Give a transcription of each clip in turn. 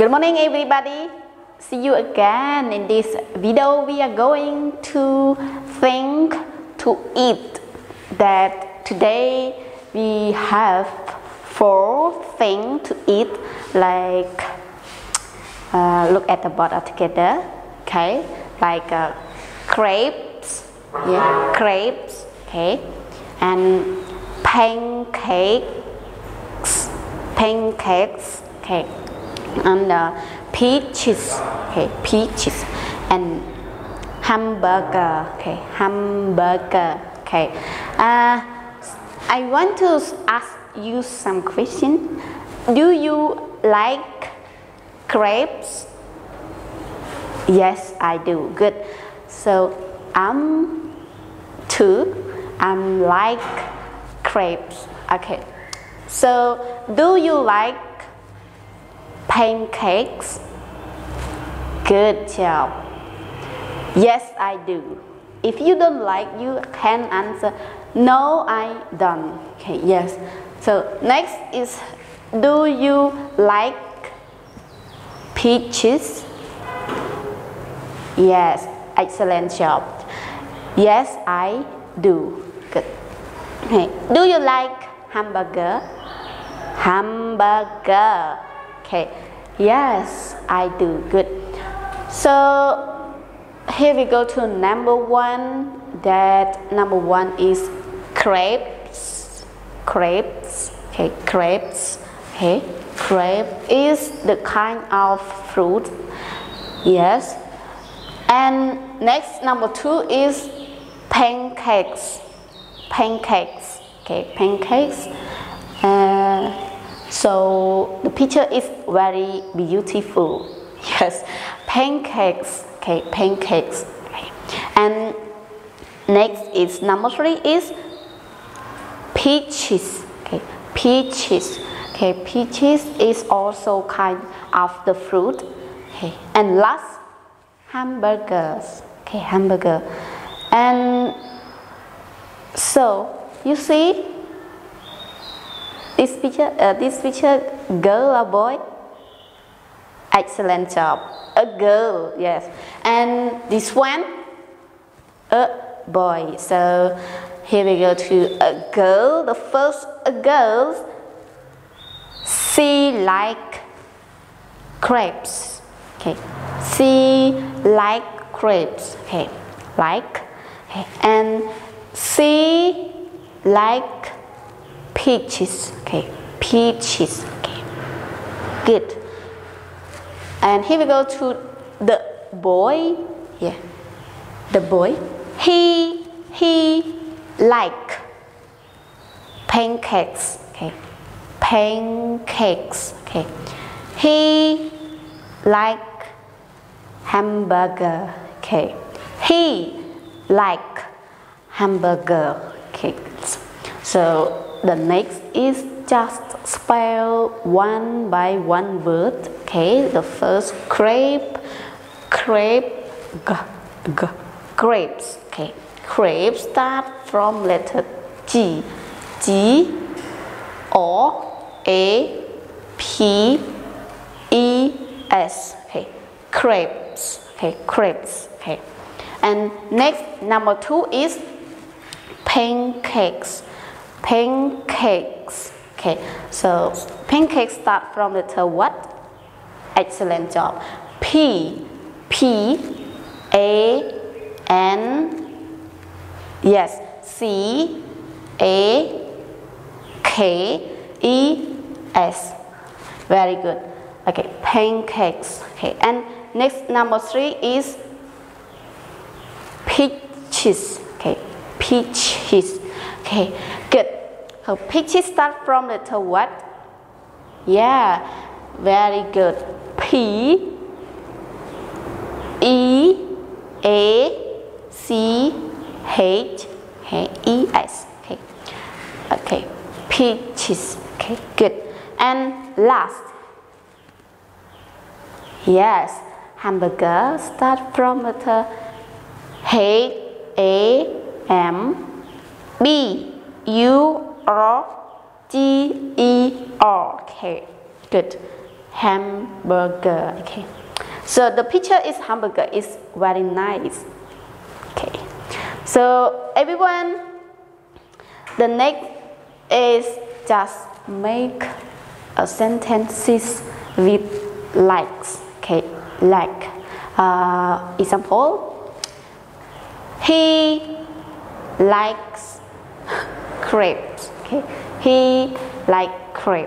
Good morning everybody. See you again. In this video we are going to think to eat. That today we have 4 things to eat, like look at the bottle together. Okay, like crepes, yeah, crepes, okay, and pancakes, okay, and peaches, okay, peaches, and hamburger, okay, hamburger, okay. I want to ask you some question. Do you like crepes? Yes, I do. Good. So I'm like crepes. Okay. So do you like pancakes? Good job. Yes, I do. If you don't like, you can answer no, I don't. Okay, yes. So next is, do you like peaches? Yes, excellent job. Yes, I do. Good. Okay. Do you like hamburger? Hamburger. Okay. Yes, I do. Good. So here we go to number 1. That number 1 is crepes. Crepes. Okay, crepes. Okay, crepe is the kind of fruit. Yes. And next, number 2 is pancakes. Pancakes. Okay, pancakes. So the picture is very beautiful. Yes, pancakes. Okay, pancakes. Okay. And next is number 3 is peaches. Okay, peaches. Okay, peaches is also kind of the fruit. Okay, and last, hamburgers. Okay, hamburger. And so you see this picture, girl or boy? Excellent job. A girl, yes. And this one, a boy. So here we go to a girl. The first, a girl, she like crepes. Okay, she like crepes. Okay, like. Okay. And she like peaches. Okay, peaches. Okay, good. And here we go to the boy. Yeah, the boy. He like pancakes. Okay, pancakes. Okay, he like hamburger. Okay, he like hamburger. Okay, so the next is just spell one by one word. Okay, the first crepe, grapes. Okay, grapes start from letter G, O, A, P, E, S. Okay, crepes. Okay, crepes. Okay, and next, number 2 is pancakes. Pancakes. Okay, so pancakes start from letter what? Excellent job. P, A, N, yes, C, A, K, E, S. Very good. Okay, pancakes. Okay, and next, number 3 is peaches. Okay, peaches. Okay, good. So peaches start from letter what? Yeah, very good. P, E, A, C, H, okay, E, S. Okay, okay, peaches. Okay, good. And last, yes, hamburger start from letter H, A, M, B, U, R, G, E, R. Okay, good. hamburger. Okay, so the picture is hamburger is very nice. Okay, so everyone, the next is just make a sentences with likes. Okay, like example, he likes crepes. Okay, he like crepe.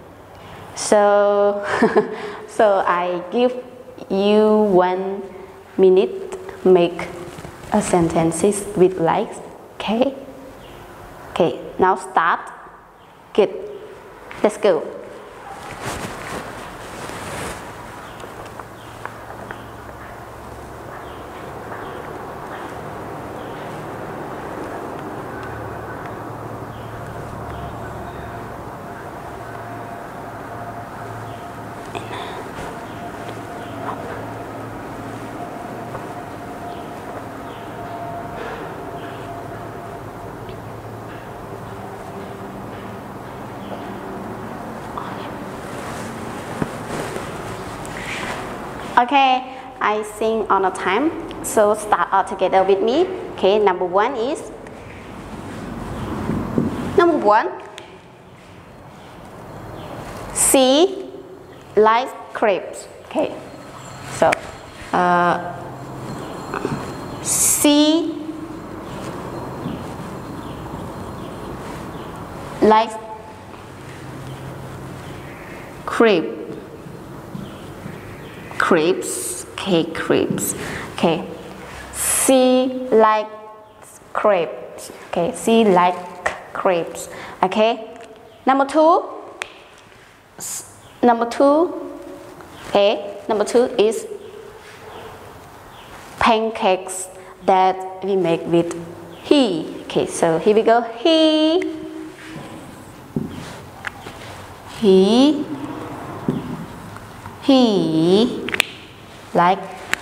So so I give you 1 minute make a sentences with likes. Okay, okay, now start. Good, let's go. Okay, I sing on a time, so start all together with me. Okay, number 1 is she likes crepes. Okay, so she likes crepes. Okay, crepes. Okay, she likes crepes. Okay, she likes crepes. Okay, number 2. Okay, number 2 is pancakes that we make with he. Okay, so here we go. He like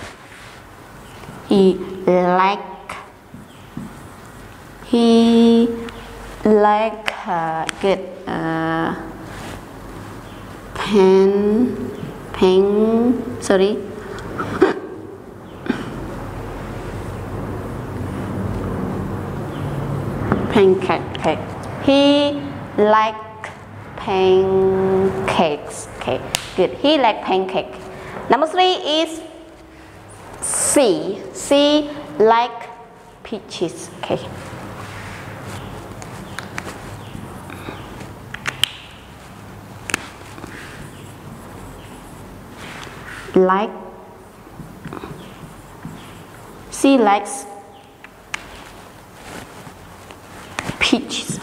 good pancake. Okay, he like pancakes. Okay, good, he like pancake. Number 3 is she like peaches. Okay, she likes peaches.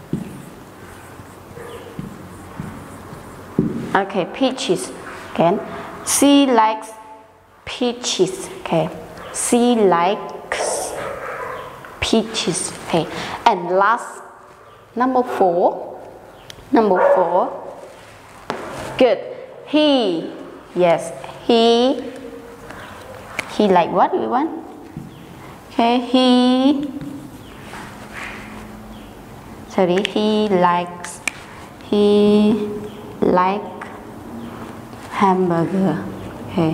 Okay, peaches. Again, she likes peaches. Okay, she likes peaches. Okay, and last, number 4. Good, he. Yes, he like what we want. Okay, he like hamburger. Okay,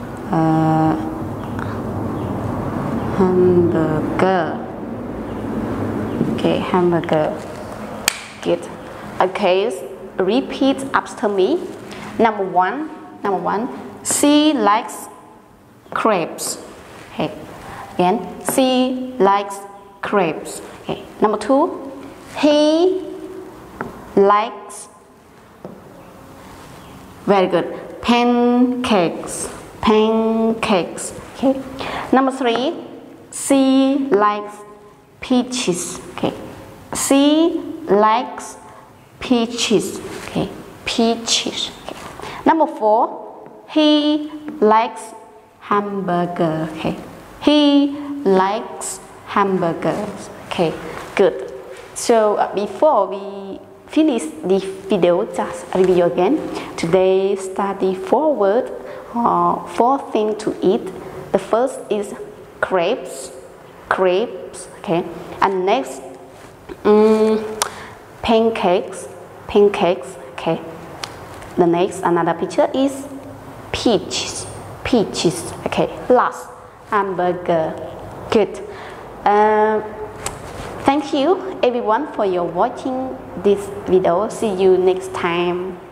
hamburger. Okay, hamburger. Good. Okay, repeat after me. Number one, she likes crepes. Okay, again, she likes crepes. Okay, number 2, he likes, very good, pancakes. Okay, number 3, she likes peaches. Okay, she likes peaches. Okay, peaches. Okay. Number 4, he likes hamburger. Okay, he likes hamburgers. Okay, good. So before we finish this video, just review again. Today study 4 words or 4 things to eat. The first is crepes. Okay, and next pancakes. Okay, the next another picture is peaches. Peaches. Okay, last hamburger. Good. Thank you everyone for your watching this video. See you next time.